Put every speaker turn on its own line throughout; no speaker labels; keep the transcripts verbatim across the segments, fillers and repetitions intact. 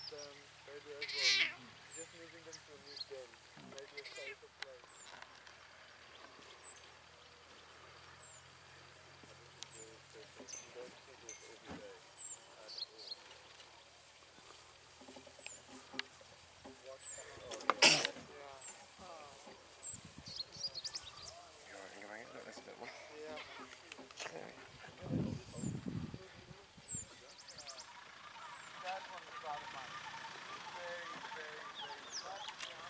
them maybe as well. Just moving them to a new den, maybe a safer place. This is very special. You don't see this every day at all. Watch behind. Yeah. Oh.
You're right, you're right. Look, there's a little one.
Yeah.
Scary.
That one is out of mine. Very, very, very flat.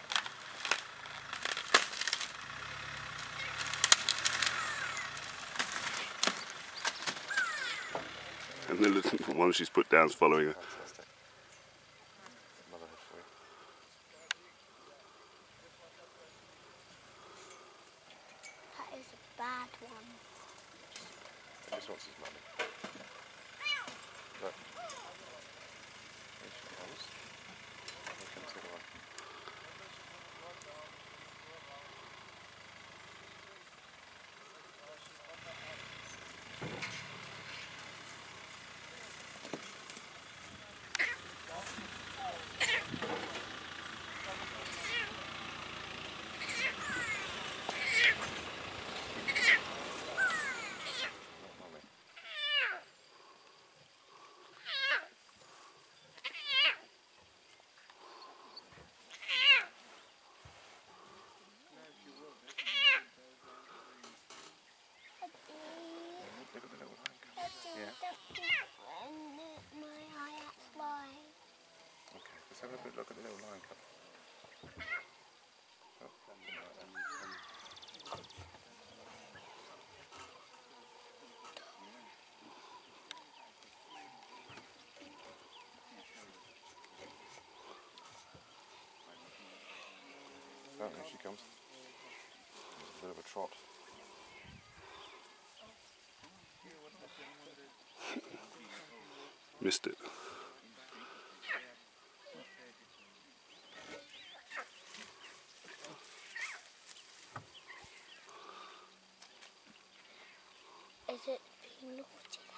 And the little one she's put down is following her.
Fantastic. Motherhood for you.
That is a bad one.
He just wants his mummy. Look. Here she comes. Here comes the other one. Look at the little line come. Yeah.
My eye at line.
Okay, let's have a good look at the little line come. Oh. Oh, there she comes. There's a bit of a trot.
Missed it.
Is it being naughty?